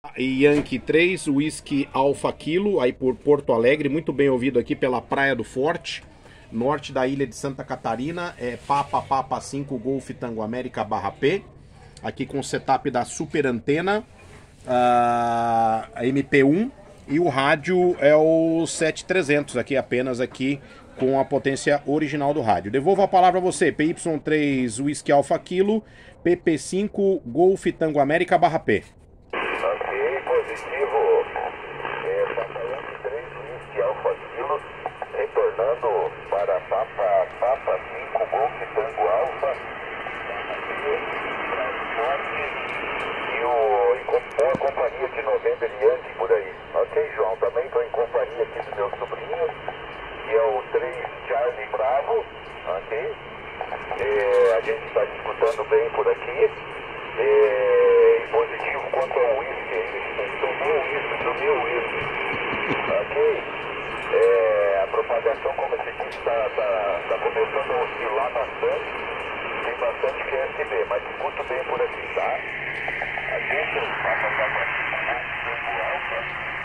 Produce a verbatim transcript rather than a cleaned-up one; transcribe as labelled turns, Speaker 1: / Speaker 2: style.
Speaker 1: Yankee três, Whisky Alpha Kilo, aí por Porto Alegre, muito bem ouvido aqui pela Praia do Forte, norte da ilha de Santa Catarina, é Papa Papa cinco Golf Tango América barra P, aqui com o setup da Super Antena, a M P um, e o rádio é o sete trezentos, aqui apenas aqui com a potência original do rádio. Devolvo a palavra a você, P Y três Whisky Alpha Kilo, P P cinco Golf Tango América barra P.
Speaker 2: Ok, positivo. É, Papa Yankee três Whisky Alpha Kilo, retornando para Papa Papa cinco Golf Tango Alpha, transporte e o, em com a companhia de November Yankee por aí. Ok, João, também estou em companhia aqui do meu sobrinho, que é o três Charlie Bravo, ok? É, a gente está escutando bem por aqui. É, positivo quanto ao whisky, do meu whisky, do meu whisky, ok? É, a propagação, como você disse, está tá, tá começando a oscilar bastante, tem bastante Q S B, mas escuto bem por aqui, tá? A gente, Papa Papa cinco Golf Tango Alpha.